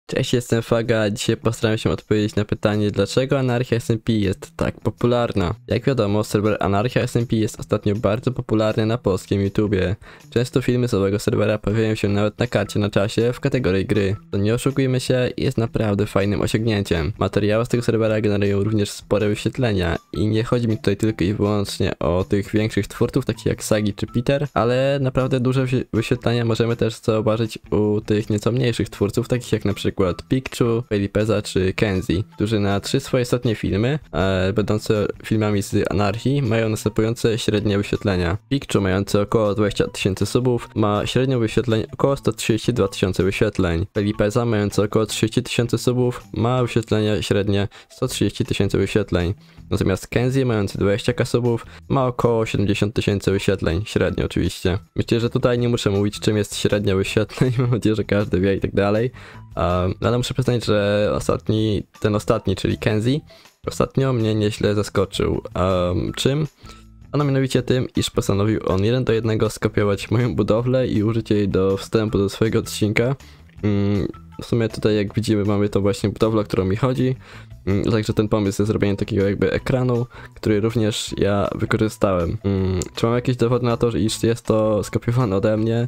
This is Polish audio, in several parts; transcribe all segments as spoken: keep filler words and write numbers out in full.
Cześć, jestem Faga, dzisiaj postaram się odpowiedzieć na pytanie, dlaczego Anarchia S M P jest tak popularna. Jak wiadomo, serwer Anarchia S M P jest ostatnio bardzo popularny na polskim YouTubie. Często filmy z owego serwera pojawiają się nawet na karcie na czasie w kategorii gry. To nie oszukujmy się, jest naprawdę fajnym osiągnięciem. Materiały z tego serwera generują również spore wyświetlenia i nie chodzi mi tutaj tylko i wyłącznie o tych większych twórców, takich jak Sagi czy Peter, ale naprawdę duże wyświetlenia możemy też zauważyć u tych nieco mniejszych twórców, takich jak na przykład Pikachu, Felipeza czy Kenzie, którzy na trzy swoje ostatnie filmy, e, będące filmami z Anarchii, mają następujące średnie wyświetlenia. Pikachu, mający około dwadzieścia tysięcy subów, ma średnią wyświetleń około sto trzydzieści dwa tysiące wyświetleń. Felipeza, mający około trzydzieści tysięcy subów, ma wyświetlenia średnie sto trzydzieści tysięcy wyświetleń. Natomiast Kenzie, mający dwadzieścia tysięcy subów, ma około siedemdziesiąt tysięcy wyświetleń, średnio oczywiście. Myślę, że tutaj nie muszę mówić, czym jest średnia wyświetleń, mam nadzieję, że każdy wie i tak dalej. Um, ale muszę przyznać, że ostatni, ten ostatni, czyli Kenzie, ostatnio mnie nieźle zaskoczył. Um, czym? Ano mianowicie tym, iż postanowił on jeden do jednego skopiować moją budowlę i użyć jej do wstępu do swojego odcinka. Um, w sumie tutaj, jak widzimy, mamy to właśnie budowlę, o którą mi chodzi. Um, także ten pomysł jest zrobienie takiego jakby ekranu, który również ja wykorzystałem. Um, czy mam jakieś dowody na to, iż jest to skopiowane ode mnie?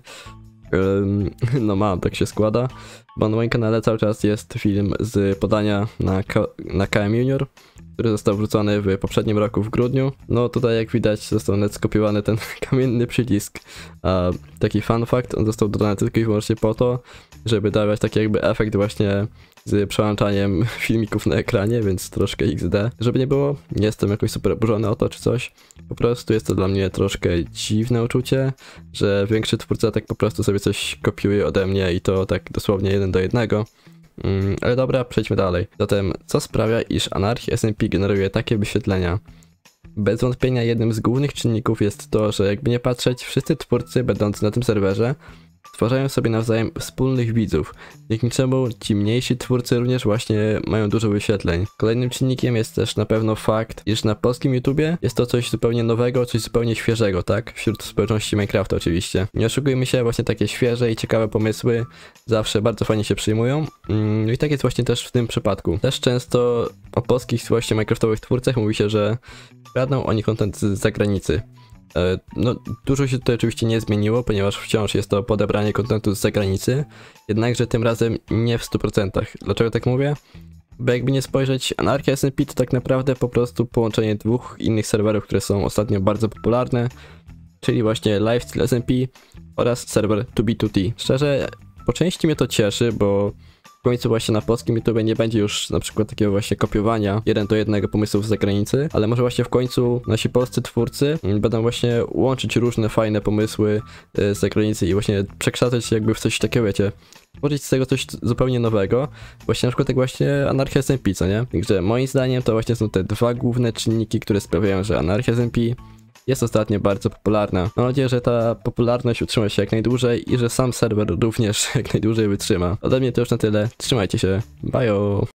No mam, tak się składa, bo na moim kanale cały czas jest film z podania na, K na K M Junior, który został wrzucony w poprzednim roku w grudniu. No tutaj jak widać został nawet skopiowany ten kamienny przycisk. A taki fun fact, on został dodany tylko i wyłącznie po to, żeby dawać taki jakby efekt właśnie z przełączaniem filmików na ekranie, więc troszkę X D. Żeby nie było, nie jestem jakoś super oburzony o to czy coś. Po prostu jest to dla mnie troszkę dziwne uczucie, że większy twórca tak po prostu sobie coś kopiuje ode mnie i to tak dosłownie jeden do jednego. Mm, ale dobra, przejdźmy dalej. Zatem, co sprawia, iż Anarchia S M P generuje takie wyświetlenia? Bez wątpienia jednym z głównych czynników jest to, że jakby nie patrzeć, wszyscy twórcy będący na tym serwerze stwarzają sobie nawzajem wspólnych widzów, dzięki czemu ci mniejsi twórcy również właśnie mają dużo wyświetleń. Kolejnym czynnikiem jest też na pewno fakt, iż na polskim YouTubie jest to coś zupełnie nowego, coś zupełnie świeżego, tak? Wśród społeczności Minecrafta oczywiście. Nie oszukujmy się, właśnie takie świeże i ciekawe pomysły zawsze bardzo fajnie się przyjmują. No i tak jest właśnie też w tym przypadku. Też często o polskich właśnie Minecraftowych twórcach mówi się, że kradną oni content z zagranicy. No, dużo się tutaj oczywiście nie zmieniło, ponieważ wciąż jest to podebranie kontentu z zagranicy, jednakże tym razem nie w stu procentach. Dlaczego tak mówię? Bo jakby nie spojrzeć, Anarchia S M P to tak naprawdę po prostu połączenie dwóch innych serwerów, które są ostatnio bardzo popularne, czyli właśnie Lifesteal S M P oraz serwer two B two T. Szczerze, po części mnie to cieszy, bo w końcu właśnie na polskim YouTube nie będzie już na przykład takiego właśnie kopiowania jeden do jednego pomysłów z zagranicy, ale może właśnie w końcu nasi polscy twórcy będą właśnie łączyć różne fajne pomysły z zagranicy i właśnie przekształcać się jakby w coś takiego, wiecie, tworzyć z tego coś zupełnie nowego, właśnie na przykład jak właśnie Anarchia S M P, co nie? Także moim zdaniem to właśnie są te dwa główne czynniki, które sprawiają, że Anarchia S M P jest ostatnio bardzo popularna. Mam nadzieję, że ta popularność utrzyma się jak najdłużej i że sam serwer również jak najdłużej wytrzyma. Ode mnie to już na tyle. Trzymajcie się. Bye!